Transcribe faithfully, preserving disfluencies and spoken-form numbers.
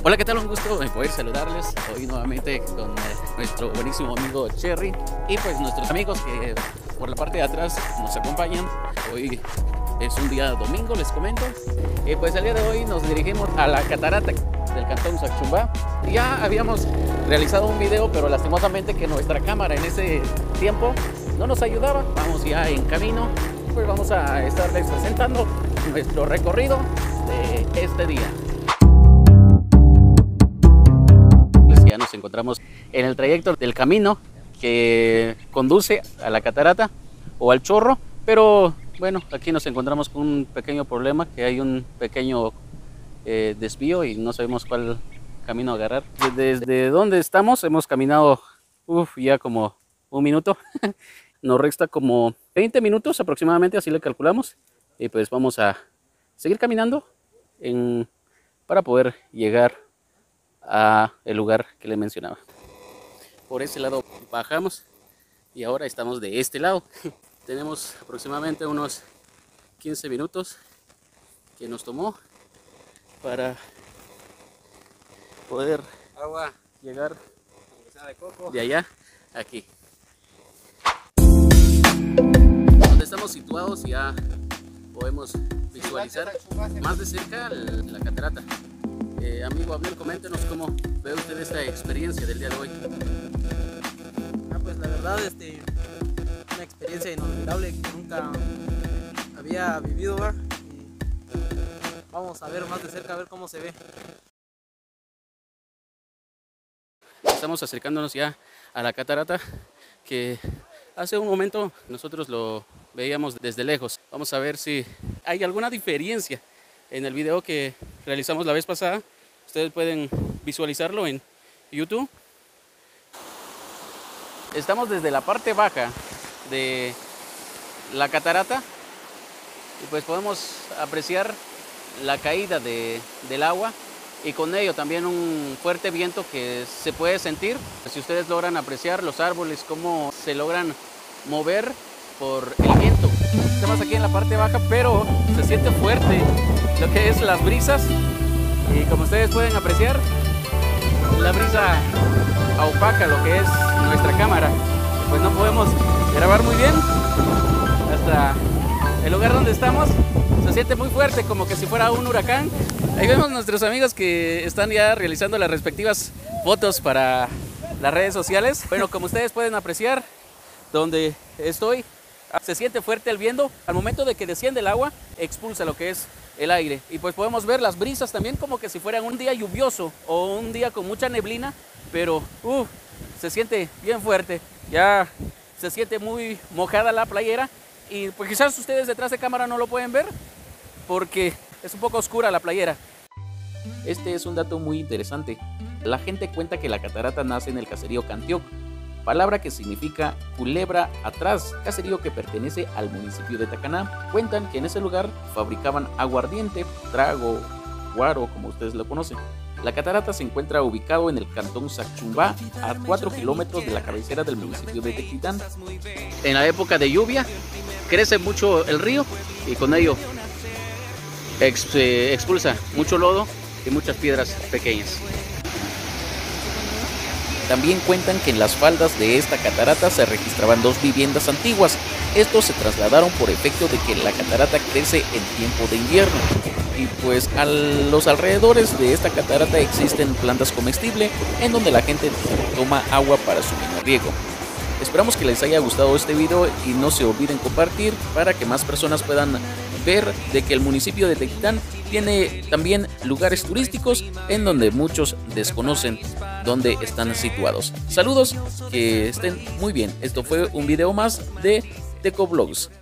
Hola, ¿qué tal? Un gusto de poder saludarles hoy nuevamente con eh, nuestro buenísimo amigo Cherry y pues nuestros amigos que por la parte de atrás nos acompañan. Hoy es un día domingo, les comento, y pues el día de hoy nos dirigimos a la catarata del cantón Sachumbá. Ya habíamos realizado un video, pero lastimosamente que nuestra cámara en ese tiempo no nos ayudaba. Vamos ya en camino, pues vamos a estarles presentando nuestro recorrido de este día. Ya nos encontramos en el trayecto del camino que conduce a la catarata o al chorro, pero bueno, aquí nos encontramos con un pequeño problema, que hay un pequeño eh, desvío y no sabemos cuál camino agarrar. Desde donde estamos hemos caminado uf, ya como un minuto, nos resta como veinte minutos aproximadamente, así le calculamos, y pues vamos a seguir caminando en, para poder llegar a el lugar que le mencionaba. Por ese lado bajamos y ahora estamos de este lado. Tenemos aproximadamente unos quince minutos que nos tomó para poder agua llegar de coco de allá a aquí. Donde estamos situados ya podemos visualizar más de cerca la catarata. Eh, amigo Abel, coméntenos cómo ve usted esta experiencia del día de hoy. Ah, pues la verdad, este, una experiencia inolvidable que nunca había vivido, ¿verdad? Y vamos a ver más de cerca, a ver cómo se ve. Estamos acercándonos ya a la catarata, que hace un momento nosotros lo veíamos desde lejos. Vamos a ver si hay alguna diferencia en el video que realizamos la vez pasada. Ustedes pueden visualizarlo en YouTube. Estamos desde la parte baja de la catarata y pues podemos apreciar la caída de, del agua y con ello también un fuerte viento que se puede sentir. Si ustedes logran apreciar los árboles, cómo se logran mover por el viento. Estamos aquí en la parte baja, pero se siente fuerte lo que es las brisas, y como ustedes pueden apreciar, la brisa opaca lo que es nuestra cámara, pues no podemos grabar muy bien. Hasta el lugar donde estamos se siente muy fuerte, como que si fuera un huracán. Ahí vemos nuestros amigos que están ya realizando las respectivas fotos para las redes sociales. Bueno, como ustedes pueden apreciar, donde estoy se siente fuerte el viento. Al momento de que desciende el agua, expulsa lo que es el aire, y pues podemos ver las brisas también como que si fuera un día lluvioso o un día con mucha neblina, pero uh, se siente bien fuerte. Ya se siente muy mojada la playera, y pues quizás ustedes detrás de cámara no lo pueden ver porque es un poco oscura la playera. Este es un dato muy interesante. La gente cuenta que la catarata nace en el caserío Cantioc, palabra que significa culebra atrás, caserío que pertenece al municipio de Tacaná. Cuentan que en ese lugar fabricaban aguardiente, trago, guaro, como ustedes lo conocen. La catarata se encuentra ubicado en el cantón Sachumbá, a cuatro kilómetros de la cabecera del municipio de Tequitán. En la época de lluvia crece mucho el río y con ello ex, eh, expulsa mucho lodo y muchas piedras pequeñas. También cuentan que en las faldas de esta catarata se registraban dos viviendas antiguas. Estos se trasladaron por efecto de que la catarata crece en tiempo de invierno. Y pues a los alrededores de esta catarata existen plantas comestibles en donde la gente toma agua para su mini riego. Esperamos que les haya gustado este video y no se olviden compartir para que más personas puedan ver de que el municipio de Tequitán tiene también lugares turísticos en donde muchos desconocen dónde están situados. Saludos, que estén muy bien. Esto fue un video más de Tecovlogs.